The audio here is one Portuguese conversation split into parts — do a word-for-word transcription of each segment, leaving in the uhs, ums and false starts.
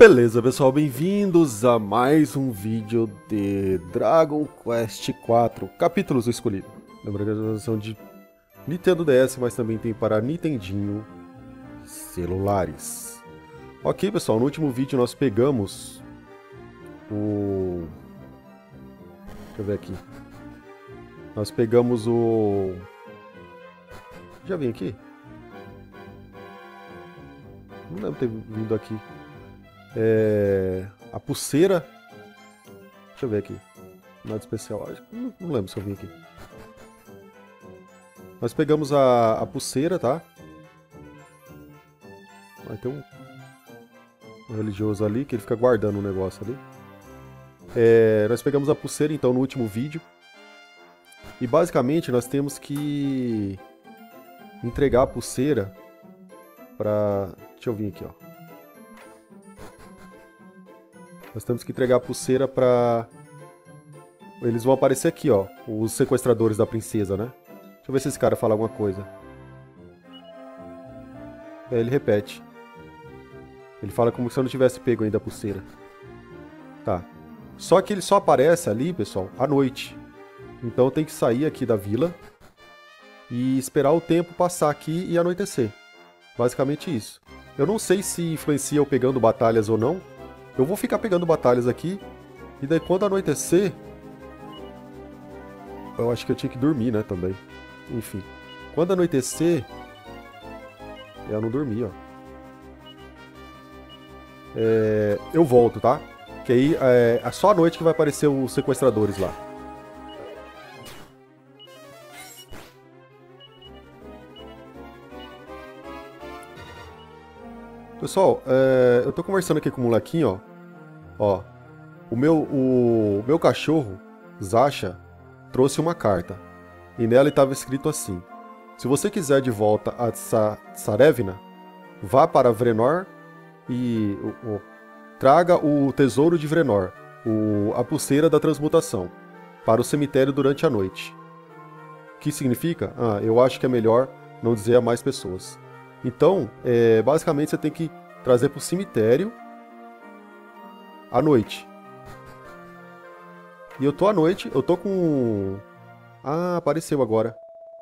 Beleza, pessoal, bem-vindos a mais um vídeo de Dragon Quest quatro, Capítulos do Escolhido. Lembrando que é uma versão de Nintendo D S, mas também tem para Nintendinho celulares. Ok, pessoal, no último vídeo nós pegamos o... Deixa eu ver aqui. Nós pegamos o... Já vim aqui? Não deve ter vindo aqui. É... A pulseira. Deixa eu ver aqui. Nada especial. Não, não lembro se eu vim aqui. Nós pegamos a, a pulseira, tá? Vai ter um... um religioso ali que ele fica guardando um negócio ali. É... Nós pegamos a pulseira então no último vídeo. E basicamente nós temos que entregar a pulseira pra... Deixa eu vir aqui, ó. Nós temos que entregar a pulseira pra... Eles vão aparecer aqui, ó. Os sequestradores da princesa, né? Deixa eu ver se esse cara fala alguma coisa. É, ele repete. Ele fala como se eu não tivesse pego ainda a pulseira. Tá. Só que ele só aparece ali, pessoal, à noite. Então tem que sair aqui da vila e esperar o tempo passar aqui e anoitecer. Basicamente isso. Eu não sei se influencia eu pegando batalhas ou não. Eu vou ficar pegando batalhas aqui. E daí quando anoitecer... Eu acho que eu tinha que dormir, né, também. Enfim. Quando anoitecer... Eu não dormi, ó. É... Eu volto, tá? Que aí é... é só à noite que vai aparecer os sequestradores lá. Pessoal, é, eu tô conversando aqui com o molequinho, ó. Ó, o meu, o meu cachorro, Zasha, trouxe uma carta. E nela estava escrito assim: se você quiser de volta a Tsarevna, vá para Vrenor e o, o, traga o tesouro de Vrenor, o, a pulseira da transmutação, para o cemitério durante a noite. O que significa? Ah, eu acho que é melhor não dizer a mais pessoas. Então, é, basicamente você tem que trazer para o cemitério à noite. E eu tô à noite, eu tô com... Ah, apareceu agora.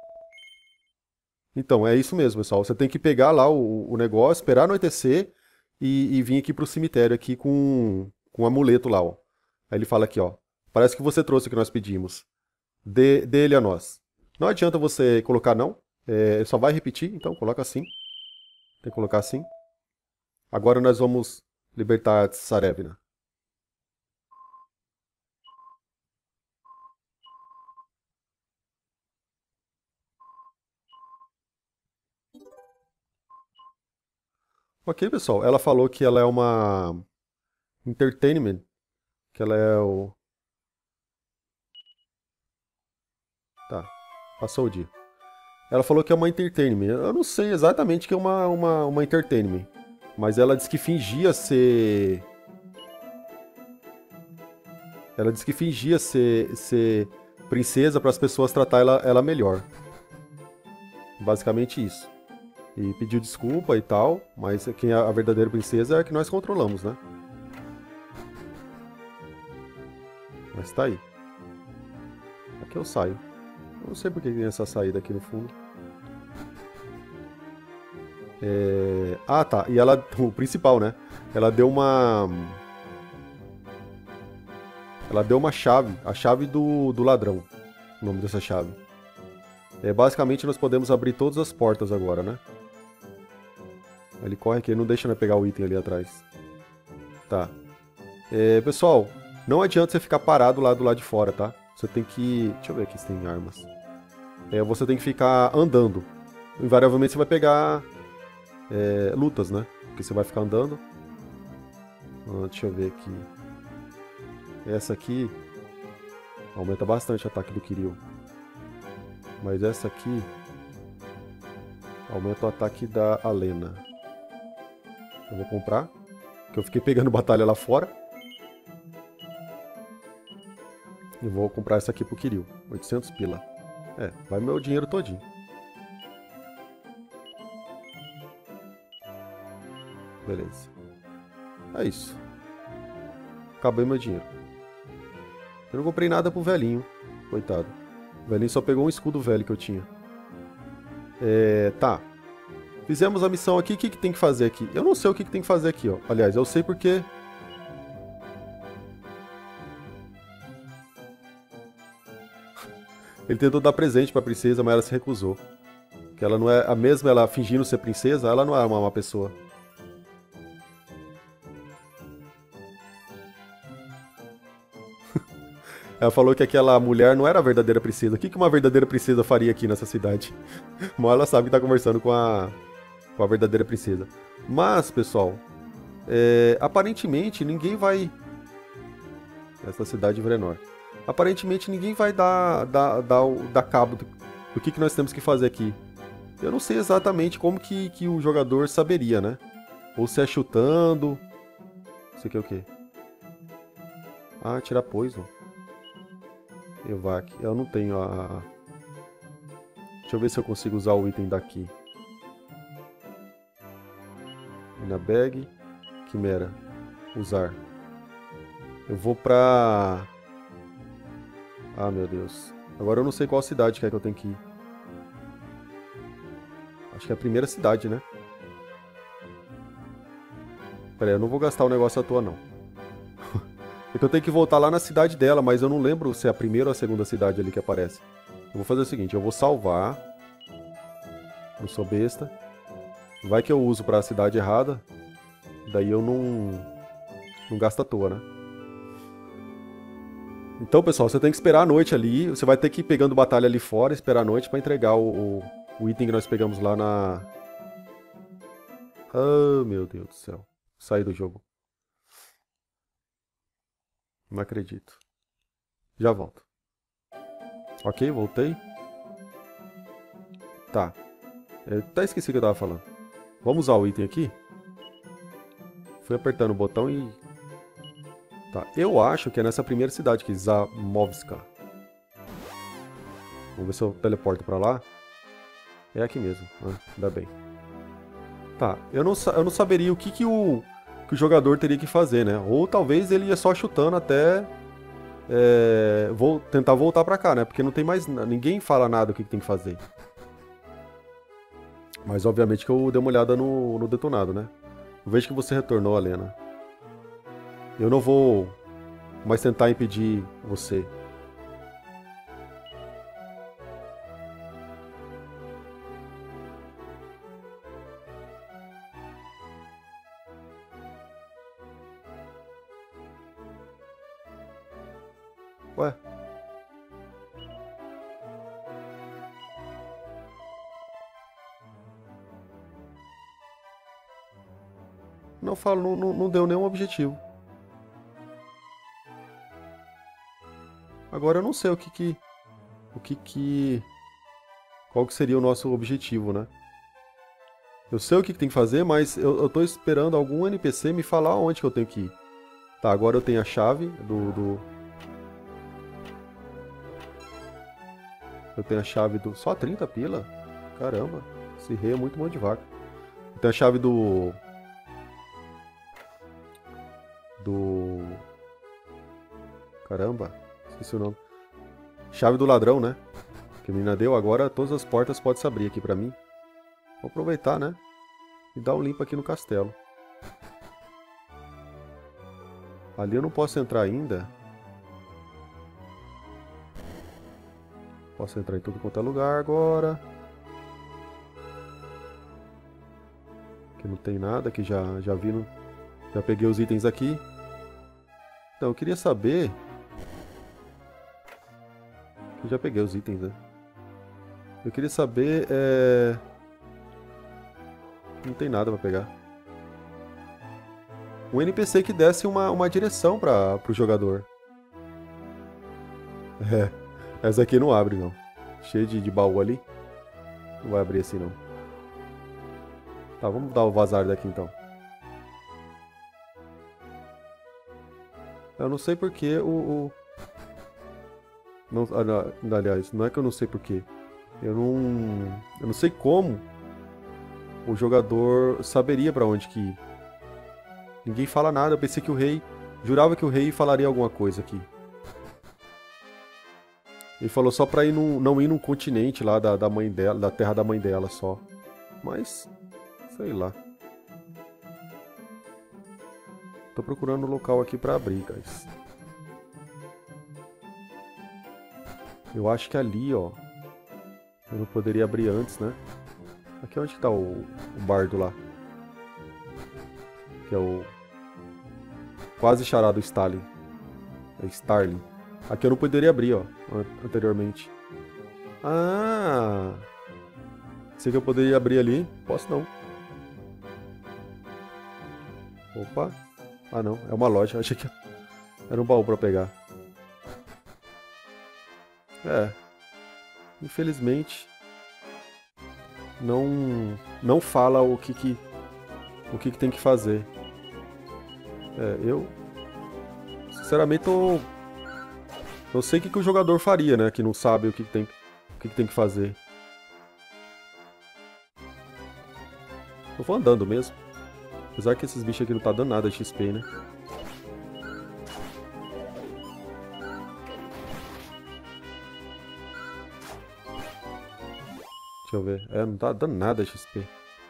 Então, é isso mesmo, pessoal. Você tem que pegar lá o, o negócio, esperar anoitecer e, e vir aqui para o cemitério aqui com, com um amuleto lá, ó. Aí ele fala aqui, ó. Parece que você trouxe o que nós pedimos. Dê, dê ele a nós. Não adianta você colocar não. É, só vai repetir, então coloca assim. Tem que colocar assim. Agora nós vamos libertar a Tsarevna. Ok, pessoal. Ela falou que ela é uma entertainment. Que ela é o... Tá. Passou o dia. Ela falou que é uma entertainment. Eu não sei exatamente o que é uma, uma, uma entertainment. Mas ela disse que fingia ser... Ela disse que fingia ser, ser princesa para as pessoas tratar ela, ela melhor. Basicamente isso. E pediu desculpa e tal, mas quem é a verdadeira princesa é a que nós controlamos, né? Mas tá aí. Aqui eu saio. Eu não sei porque tem essa saída aqui no fundo. É... Ah, tá. E ela, o principal, né? Ela deu uma... Ela deu uma chave. A chave do, do ladrão. O nome dessa chave. É, basicamente nós podemos abrir todas as portas agora, né? Ele corre aqui, ele não deixa, né, pegar o item ali atrás. Tá. É, pessoal, não adianta você ficar parado lá do lado de fora, tá? Você tem que... Deixa eu ver aqui se tem armas. É, você tem que ficar andando. Invariavelmente você vai pegar é, lutas, né? Porque você vai ficar andando. Ah, deixa eu ver aqui. Essa aqui aumenta bastante o ataque do Kiryu. Mas essa aqui aumenta o ataque da Alena. Eu vou comprar, porque eu fiquei pegando batalha lá fora. E vou comprar essa aqui pro Kiryu. oitocentos pila. É, vai meu dinheiro todinho. Beleza. É isso. Acabei meu dinheiro. Eu não comprei nada pro velhinho. Coitado. O velhinho só pegou um escudo velho que eu tinha. É, tá. Fizemos a missão aqui. O que, que tem que fazer aqui? Eu não sei o que, que tem que fazer aqui, ó. Aliás, eu sei porque... Ele tentou dar presente pra princesa, mas ela se recusou. Que ela não é... A mesma ela fingindo ser princesa, ela não é uma má pessoa. Ela falou que aquela mulher não era a verdadeira princesa. O que, que uma verdadeira princesa faria aqui nessa cidade? Mal ela sabe que tá conversando com a, com a verdadeira princesa. Mas, pessoal, é, aparentemente ninguém vai... Essa cidade de Vrenor. Aparentemente ninguém vai dar, dar, dar, dar cabo do, do que, que nós temos que fazer aqui. Eu não sei exatamente como que, que o jogador saberia, né? Ou se é chutando... Isso aqui é o quê? Ah, tirar poison. Evac. Eu não tenho a... Deixa eu ver se eu consigo usar o item daqui. Na bag. Quimera. Usar. Eu vou pra... Ah, meu Deus. Agora eu não sei qual cidade que é que eu tenho que ir. Acho que é a primeira cidade, né? Pera aí, eu não vou gastar o negócio à toa, não. Então eu tenho que voltar lá na cidade dela, mas eu não lembro se é a primeira ou a segunda cidade ali que aparece. Eu vou fazer o seguinte, eu vou salvar. Não sou besta. Vai que eu uso pra cidade errada. Daí eu não... Não gasto à toa, né? Então, pessoal, você tem que esperar a noite ali. Você vai ter que ir pegando batalha ali fora, esperar a noite pra entregar o, o, o item que nós pegamos lá na... Ah, meu Deus do céu. Saí do jogo. Não acredito. Já volto. Ok, voltei. Tá. Eu até esqueci o que eu tava falando. Vamos usar o item aqui. Fui apertando o botão e... Tá, eu acho que é nessa primeira cidade aqui, Zamovska. Vamos ver se eu teleporto pra lá. É aqui mesmo, ah, ainda bem. Tá, eu não, eu não saberia o que, que, o, que o jogador teria que fazer, né? Ou talvez ele ia só chutando até... É, vou tentar voltar pra cá, né? Porque não tem mais... Ninguém fala nada o que, que tem que fazer. Mas obviamente que eu dei uma olhada no, no detonado, né? Eu vejo que você retornou, Alena. Eu não vou mais tentar impedir você. Ué? Não falo, não, não, não deu nenhum objetivo. Agora eu não sei o que que... O que que... Qual que seria o nosso objetivo, né? Eu sei o que que tem que fazer, mas eu, eu tô esperando algum N P C me falar onde que eu tenho que ir. Tá, agora eu tenho a chave do... do... Eu tenho a chave do... Só trinta pila? Caramba, esse rei é muito mão de vaca. Eu tenho a chave do... Do... Caramba, esqueci o nome. Chave do ladrão, né? Que a menina deu. Agora todas as portas podem se abrir aqui pra mim. Vou aproveitar, né? E dar um limpo aqui no castelo. Ali eu não posso entrar ainda. Posso entrar em tudo quanto é lugar agora. Aqui não tem nada, aqui já, já vi, no... já peguei os itens aqui. Então, eu queria saber... Eu já peguei os itens, né? Eu queria saber, é... Não tem nada pra pegar. Um N P C que desse uma, uma direção para pro jogador. É, essa aqui não abre, não. Cheio de, de baú ali. Não vai abrir assim, não. Tá, vamos dar o vazar daqui, então. Eu não sei porque o... o... Não, aliás, não é que eu não sei porquê. Eu não... Eu não sei como o jogador saberia pra onde que ir. Ninguém fala nada, eu pensei que o rei... Jurava que o rei falaria alguma coisa aqui. Ele falou só pra ir num, não ir num continente lá da, da mãe dela, da terra da mãe dela só. Mas, sei lá. Tô procurando um local aqui pra abrir, guys. Eu acho que ali, ó. Eu não poderia abrir antes, né? Aqui é onde tá o, o bardo lá. Que é o... Quase charado Stalin. É Starling. Aqui eu não poderia abrir, ó. Anteriormente. Ah! Sei que eu poderia abrir ali. Posso não. Opa. Ah não, é uma loja. Achei que era um baú pra pegar. É. Infelizmente. Não... Não fala o que que... O que que tem que fazer. É, eu... Sinceramente, tô... Eu sei o que, que o jogador faria, né? Que não sabe o que, que, tem, o que, que tem que fazer. Eu vou andando mesmo. Apesar que esses bichos aqui não tá dando nada de X P, né? Deixa eu ver. É, não tá dando nada de X P.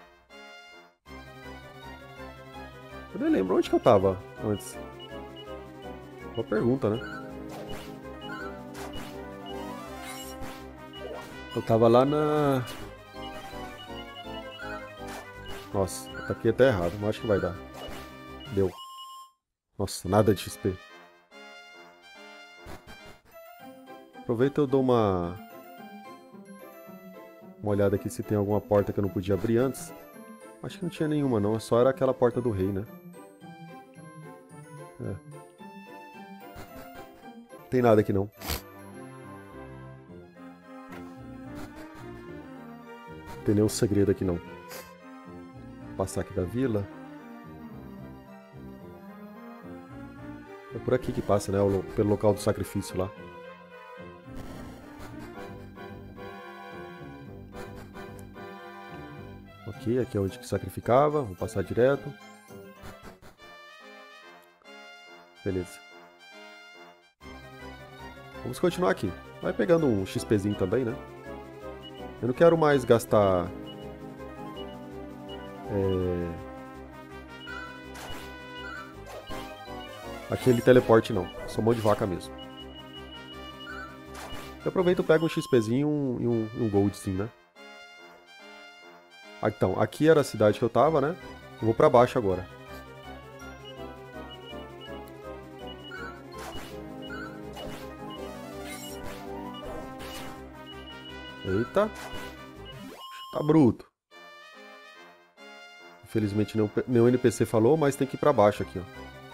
Eu nem lembro onde que eu tava antes. Boa pergunta, né? Eu tava lá na... Nossa, tá aqui até errado, mas acho que vai dar. Deu. Nossa, nada de X P. Aproveita e eu dou uma... Uma olhada aqui se tem alguma porta que eu não podia abrir antes. Acho que não tinha nenhuma não, só era aquela porta do rei, né? É. Não tem nada aqui não. Não tem nenhum segredo aqui não. Vou passar aqui da vila. É por aqui que passa, né? Pelo local do sacrifício lá. Ok, aqui é onde que sacrificava. Vou passar direto. Beleza. Vamos continuar aqui. Vai pegando um XPzinho também, né? Eu não quero mais gastar... É... Aquele teleporte não. Sou mão de vaca mesmo. Eu aproveito e pego um XPzinho e um, um, um goldzinho, né? Ah, então, aqui era a cidade que eu tava, né? Eu vou pra baixo agora. Eita. Tá bruto. Infelizmente nenhum N P C falou, mas tem que ir pra baixo aqui, ó.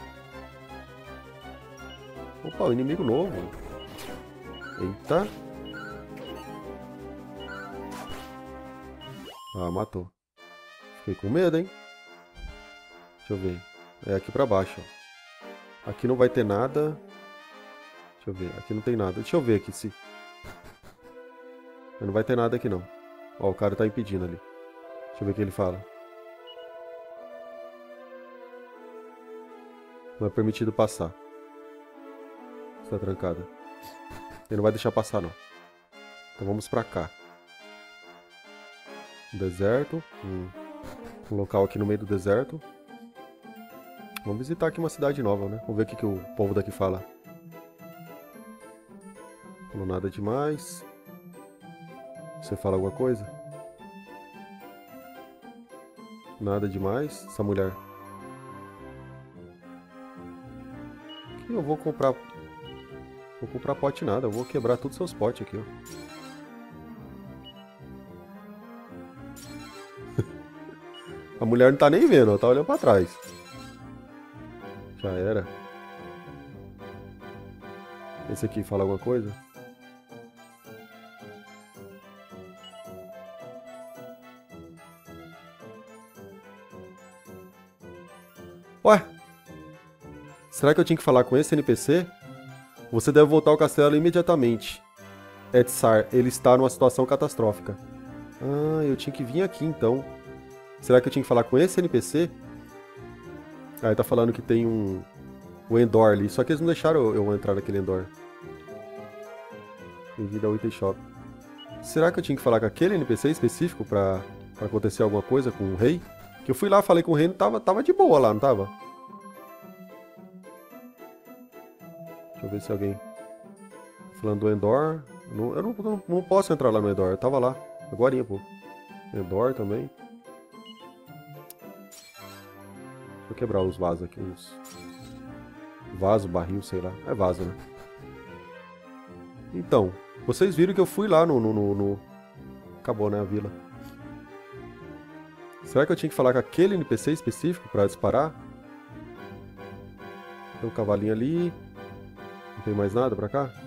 Opa, um inimigo novo. Eita. Ah, matou. Fiquei com medo, hein? Deixa eu ver. É aqui pra baixo, ó. Aqui não vai ter nada. Deixa eu ver. Aqui não tem nada. Deixa eu ver aqui se... Não vai ter nada aqui não. Ó, o cara tá impedindo ali. Deixa eu ver o que ele fala. Não é permitido passar. Está trancada. Ele não vai deixar passar não. Então vamos pra cá. Um deserto. Um, um local aqui no meio do deserto. Vamos visitar aqui uma cidade nova, né? Vamos ver o que, que o povo daqui fala. Não nada demais. Você fala alguma coisa? Nada demais. Essa mulher. Aqui eu vou comprar... Vou comprar pote nada. Eu vou quebrar todos os seus potes aqui, ó. A mulher não tá nem vendo, ela tá olhando pra trás. Já era. Esse aqui fala alguma coisa? Ué? Será que eu tinha que falar com esse N P C? Você deve voltar ao castelo imediatamente. Edzar, ele está numa situação catastrófica. Ah, eu tinha que vir aqui então. Será que eu tinha que falar com esse N P C? Aí tá falando que tem um... O Endor ali. Só que eles não deixaram eu, eu entrar naquele Endor. Bem-vindo ao Item Shop. Será que eu tinha que falar com aquele N P C específico pra, pra acontecer alguma coisa com o rei? Que eu fui lá, falei com o rei, não tava, tava de boa lá, não tava? Deixa eu ver se alguém... Falando do Endor. Não, eu não, não, não posso entrar lá no Endor, eu tava lá. Agorinha, pô. Endor também. Deixa eu quebrar os vasos aqui. Os... Vaso, barril, sei lá. É vaso, né? Então, vocês viram que eu fui lá no... no, no, no... Acabou, né, a vila. Será que eu tinha que falar com aquele N P C específico pra disparar? Tem um cavalinho ali. Não tem mais nada pra cá?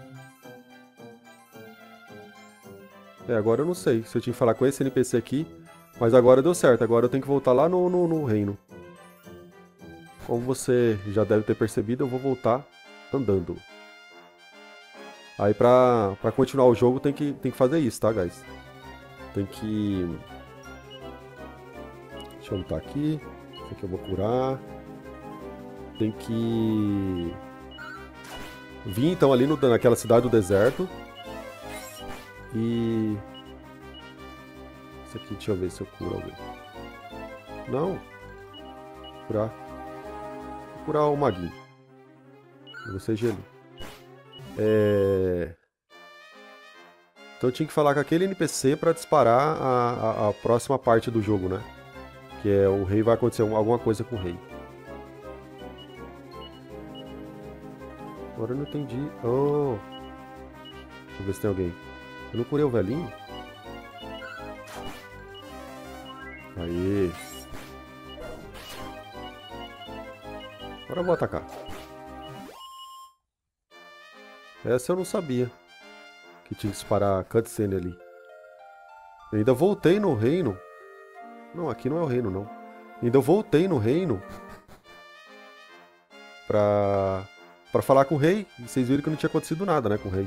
É, agora eu não sei se eu tinha que falar com esse N P C aqui. Mas agora deu certo. Agora eu tenho que voltar lá no, no, no reino. Como você já deve ter percebido, eu vou voltar andando. Aí pra, pra continuar o jogo tem que, tem que fazer isso, tá, guys? Tem que... Deixa eu lutar aqui. Esse aqui eu vou curar. Tem que... Vir então ali no, naquela cidade do deserto. E... Esse aqui, deixa eu ver se eu curo alguém. Não. Vou curar. Vou curar o maguinho. Você gelo. É... Então eu tinha que falar com aquele N P C pra disparar a, a, a próxima parte do jogo, né? Que é o rei, vai acontecer alguma coisa com o rei. Agora eu não entendi. Oh. Deixa eu ver se tem alguém. Eu não curei o velhinho? Aí. Agora eu vou atacar. Essa eu não sabia. Que tinha que disparar a cutscene ali. Eu ainda voltei no reino. Não, aqui não é o reino, não. Ainda voltei no reino. Pra... Pra falar com o rei. E vocês viram que não tinha acontecido nada, né, com o rei.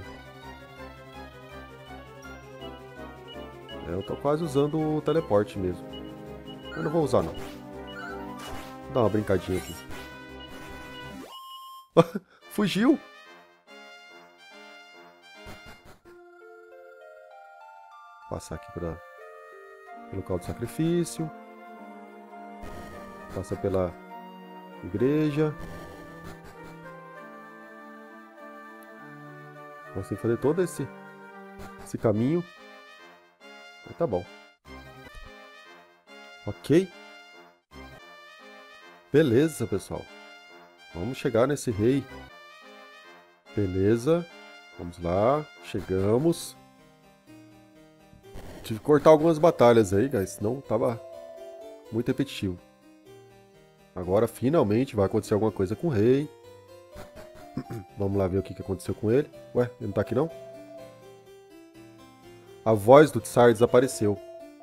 É, eu tô quase usando o teleporte mesmo. Eu não vou usar, não. Vou dar uma brincadinha aqui. Fugiu! Passar aqui pra... pelo local de sacrifício. Passa pela igreja. Nós temos que fazer todo esse, esse caminho. Mas tá bom. Ok. Beleza, pessoal. Vamos chegar nesse rei. Beleza. Vamos lá. Chegamos. Tive que cortar algumas batalhas aí, guys. Senão tava muito repetitivo. Agora, finalmente, vai acontecer alguma coisa com o rei. Vamos lá ver o que aconteceu com ele. Ué, ele não tá aqui não? A voz do Tsar desapareceu.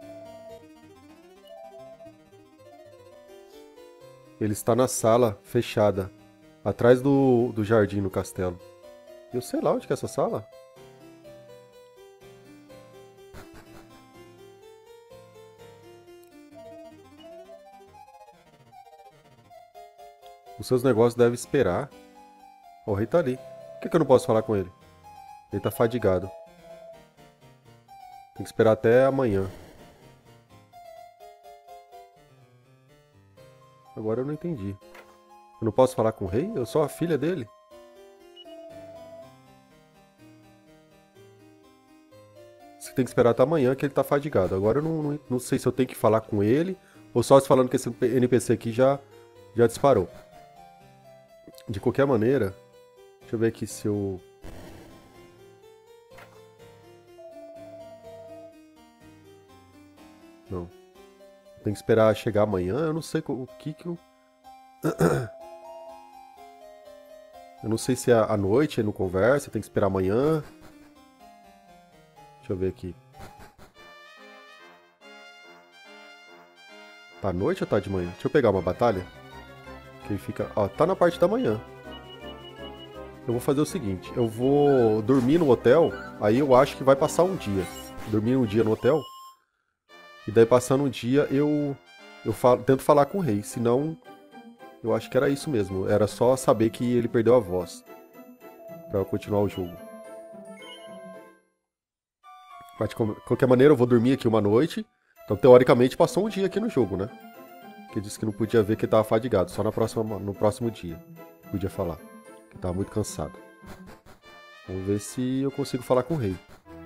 Ele está na sala, fechada. Atrás do, do jardim no castelo. Eu sei lá onde que é essa sala. Os seus negócios devem esperar. O rei tá ali. Por que, que eu não posso falar com ele? Ele tá fadigado. Tem que esperar até amanhã. Agora eu não entendi. Eu não posso falar com o rei? Eu sou a filha dele? Você tem que esperar até amanhã que ele tá fadigado. Agora eu não, não, não sei se eu tenho que falar com ele ou só se falando que esse N P C aqui já, já disparou. De qualquer maneira, deixa eu ver aqui se eu... Não. Tem que esperar chegar amanhã. Eu não sei o que que eu... Eu não sei se é à noite, ele não conversa, tem que esperar amanhã. Deixa eu ver aqui. Tá à noite ou tá de manhã? Deixa eu pegar uma batalha. Que fica... Ó, tá na parte da manhã. Eu vou fazer o seguinte. Eu vou dormir no hotel. Aí eu acho que vai passar um dia. Dormir um dia no hotel. E daí passando um dia eu... Eu falo, tento falar com o rei. Senão... Eu acho que era isso mesmo. Era só saber que ele perdeu a voz. Pra continuar o jogo. Mas de qualquer maneira, eu vou dormir aqui uma noite. Então, teoricamente, passou um dia aqui no jogo, né? Porque disse que não podia ver que ele tava fadigado. Só na próxima, no próximo dia. Podia falar. Que tava muito cansado. Vamos ver se eu consigo falar com o rei.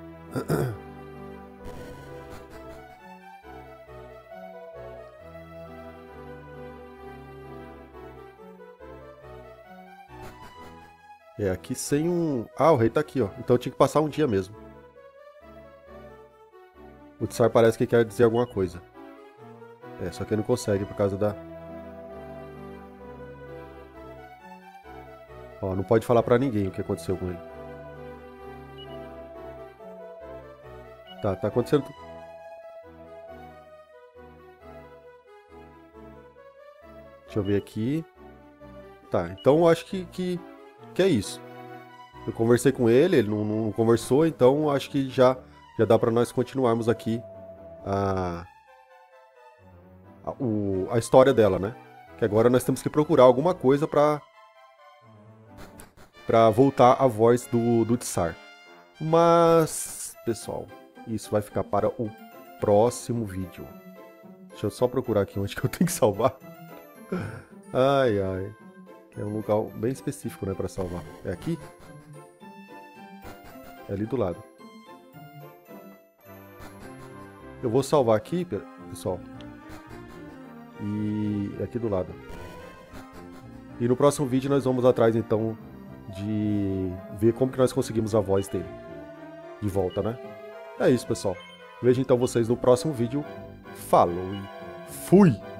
É, aqui sem um... Ah, o rei tá aqui, ó. Então eu tinha que passar um dia mesmo. O Tsar parece que quer dizer alguma coisa. É, só que ele não consegue por causa da... Ó, não pode falar pra ninguém o que aconteceu com ele. Tá, tá acontecendo... Deixa eu ver aqui. Tá, então eu acho que, que, que é isso. Eu conversei com ele, ele não, não conversou, então acho que já, já dá pra nós continuarmos aqui a, a, o, a história dela, né? Que agora nós temos que procurar alguma coisa pra, pra voltar a voz do, do Tsar. Mas, pessoal, isso vai ficar para o próximo vídeo. Deixa eu só procurar aqui onde que eu tenho que salvar. Ai, ai. É um lugar bem específico, né, pra salvar. É aqui? É ali do lado. Eu vou salvar aqui, pessoal. E é aqui do lado. E no próximo vídeo nós vamos atrás, então, de ver como que nós conseguimos a voz dele. De volta, né? É isso, pessoal. Vejo então vocês no próximo vídeo. Falou e fui!